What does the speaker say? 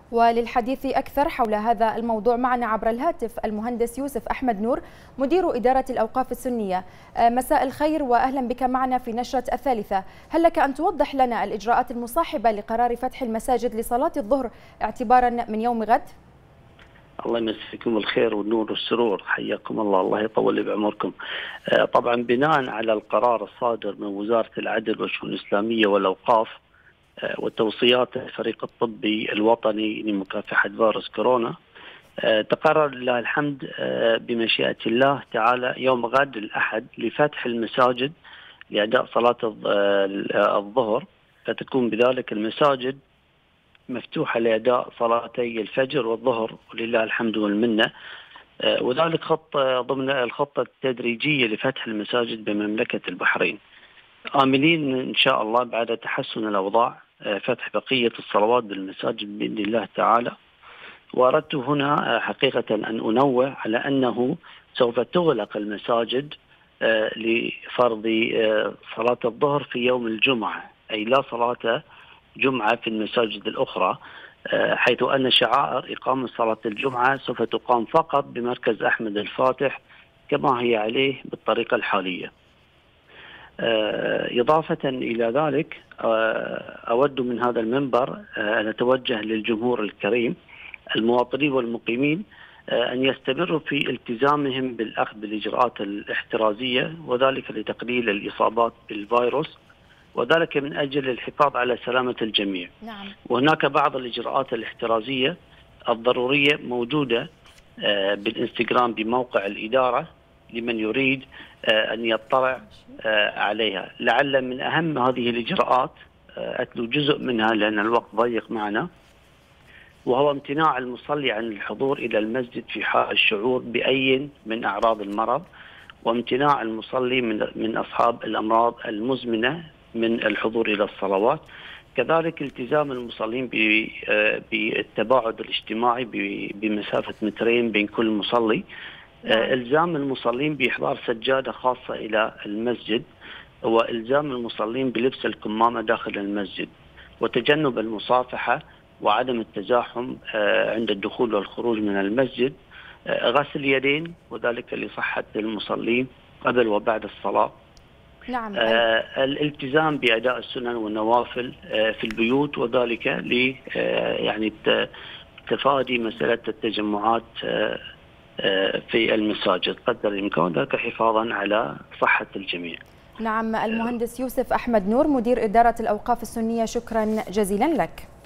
وللحديث أكثر حول هذا الموضوع معنا عبر الهاتف المهندس يوسف أحمد نور مدير إدارة الأوقاف السنية. مساء الخير وأهلا بك معنا في نشرة الثالثة. هل لك أن توضح لنا الإجراءات المصاحبة لقرار فتح المساجد لصلاة الظهر اعتبارا من يوم غد؟ الله يمسيكم الخير والنور والسرور، حياكم الله، الله يطول بعمركم. طبعا بناء على القرار الصادر من وزارة العدل والشؤون الإسلامية والأوقاف وتوصيات الفريق الطبي الوطني لمكافحة فيروس كورونا، تقرر لله الحمد بمشيئة الله تعالى يوم غد الأحد لفتح المساجد لأداء صلاة الظهر، فتكون بذلك المساجد مفتوحة لأداء صلاتي الفجر والظهر ولله الحمد والمنة، وذلك ضمن الخطة التدريجية لفتح المساجد بمملكة البحرين، آملين إن شاء الله بعد تحسن الأوضاع فتح بقية الصلوات بالمساجد بإذن الله تعالى. وأردت هنا حقيقة أن أنوه على أنه سوف تغلق المساجد لفرض صلاة الظهر في يوم الجمعة، أي لا صلاة جمعة في المساجد الأخرى، حيث أن شعائر إقامة صلاة الجمعة سوف تقام فقط بمركز أحمد الفاتح كما هي عليه بالطريقة الحالية. إضافة إلى ذلك أود من هذا المنبر أن أتوجه للجمهور الكريم المواطنين والمقيمين أن يستمروا في التزامهم بالأخذ بالإجراءات الاحترازية، وذلك لتقليل الإصابات بالفيروس، وذلك من أجل الحفاظ على سلامة الجميع. نعم. وهناك بعض الإجراءات الاحترازية الضرورية موجودة بالإنستغرام بموقع الإدارة لمن يريد أن يطلع عليها. لعل من أهم هذه الإجراءات أتلو جزء منها لأن الوقت ضيق معنا، وهو امتناع المصلي عن الحضور إلى المسجد في حال الشعور بأي من أعراض المرض، وامتناع المصلي من أصحاب الأمراض المزمنة من الحضور إلى الصلوات. كذلك التزام المصلين بالتباعد الاجتماعي بمسافة 2 بين كل مصلي. إلزام المصلين بإحضار سجادة خاصة إلى المسجد، وإلزام المصلين بلبس الكمامة داخل المسجد، وتجنب المصافحة وعدم التزاحم عند الدخول والخروج من المسجد. غسل اليدين وذلك لصحة المصلين قبل وبعد الصلاة. نعم. الالتزام بأداء السنن والنوافل في البيوت، وذلك ل يعني تفادي مسألة التجمعات في المساجد قدر الإمكان، ذلك حفاظا على صحة الجميع. نعم. المهندس يوسف أحمد نور مدير إدارة الأوقاف السنية، شكرا جزيلا لك.